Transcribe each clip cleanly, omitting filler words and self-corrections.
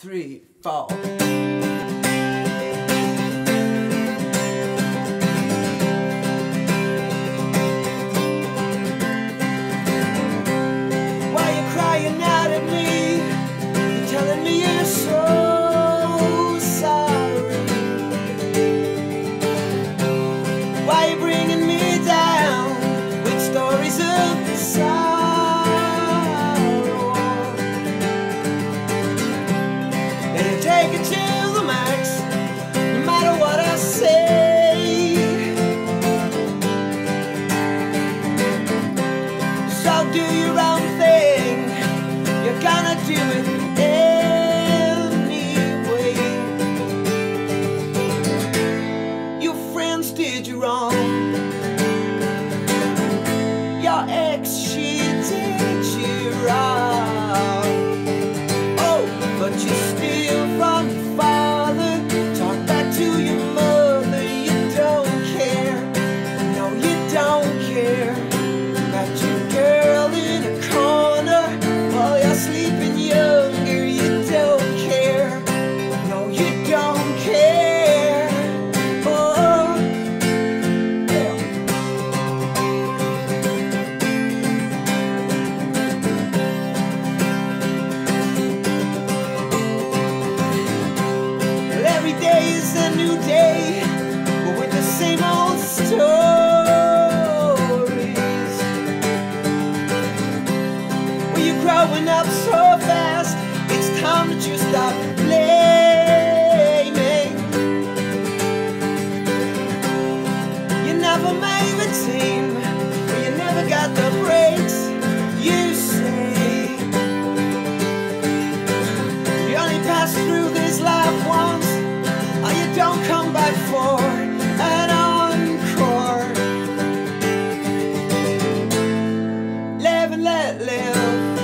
3, 4. Growing up so fast, it's time that you stop blaming. You never made the team, or you never got the breaks. You say you only pass through this life once, or you don't come back for an encore. Live and let live.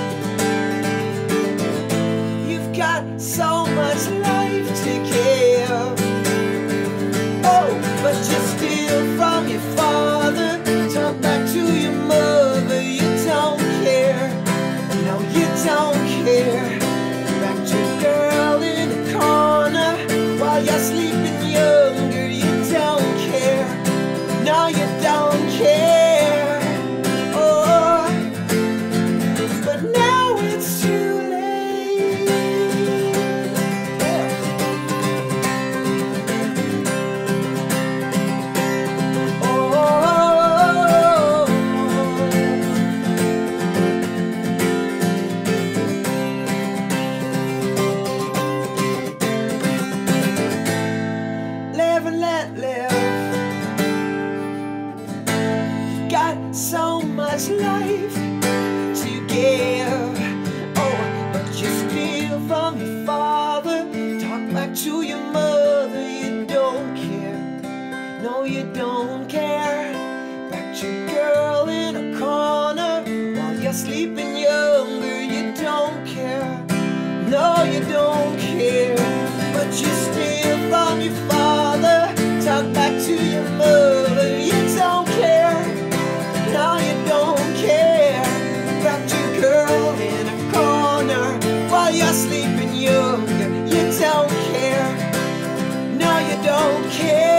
So much life to give. Oh, but you steal from your father, talk back to your mother. You don't care, no, you don't care. Back to your girl in the corner while you're sleeping younger. You don't care, no, you don't care. Oh, but now it's too so much life to give. Oh, but you steal from your father, talk back to your mother. You don't care, no, you don't care. Back to your girl in a corner while you're sleeping younger. You don't care, no, you don't care. But you steal from your father, talk back to your mother. You don't care, no, you don't care. Wrapped your girl in a corner while you're sleeping younger. You don't care, no, you don't care.